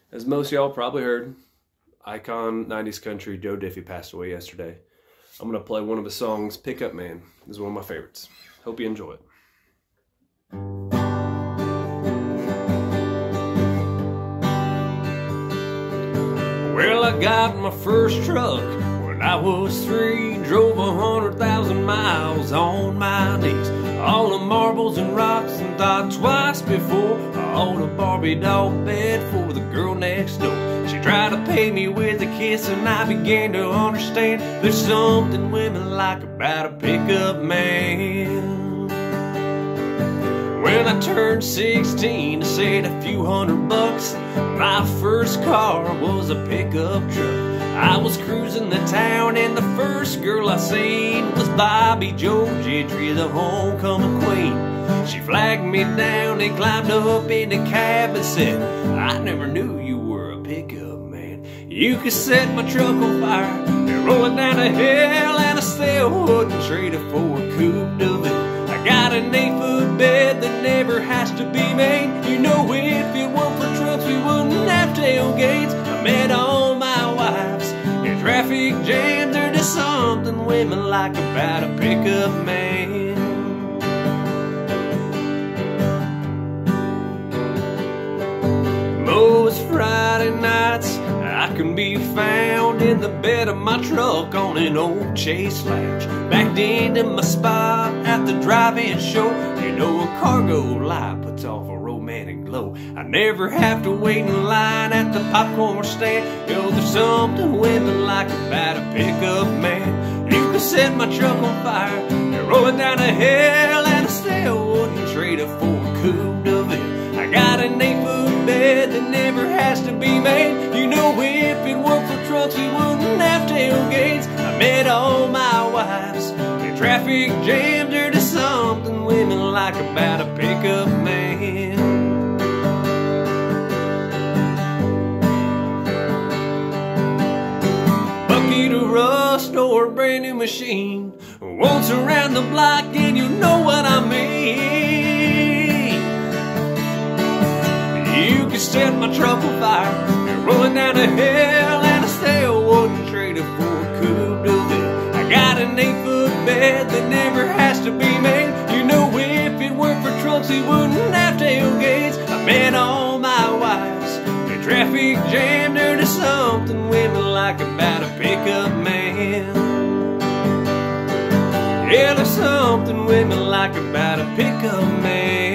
As most of y'all probably heard, icon 90s country Joe Diffie passed away yesterday. I'm going to play one of his songs, Pickup Man. This is one of my favorites. Hope you enjoy it. Well, I got my first truck when I was 3. Drove 100,000 miles on my knees. All the marbles and rocks, and thought twice before I owned a Barbie doll bed for the girl next door. She tried to pay me with a kiss, and I began to understand there's something women like about a pickup man. When I turned 16, I saved a few $100. My first car was a pickup truck. I was cruising the town, and the first girl I seen was Bobby Joe Gentry, the homecoming queen. She flagged me down and climbed up in the cab and said, "I never knew you were a pickup man. You could set my truck on fire and roll it down to hell, and I still wouldn't trade it for a coupe de ville. I got an 8-foot bed that never has to be made. You know, if it weren't for trucks, we wouldn't have tailgates. I met all my wives in traffic jams. There's just something women like about a pickup man." Most Friday nights I can be found in the bed of my truck on an old Chase lounge, backed into my spot at the drive-in show. You know, a cargo light puts off a romantic glow. I never have to wait in line at the popcorn stand. Yo, there's something women like about a pickup man. You can set my truck on fire and roll it down to hell, and I still wouldn't trade it for a coupe de ville. I got an 8-foot bed that never has to be made. You know, if it weren't for trucks, we wouldn't have tailgates. I met all my wives in traffic jams. There's just something women like about a pickup man. Bucket of rust or a brand new machine, once around the block, and you know what I mean. You can set my truck on fire and roll it down to hell, and I still wouldn't trade it for a coupe de ville. I got an 8-foot bed that never has to be made. You know, if it weren't for trucks, we wouldn't have tailgates. I met all my wives in traffic jam. There's just something women like about a pickup man. Yeah, there's something women like about a pickup man.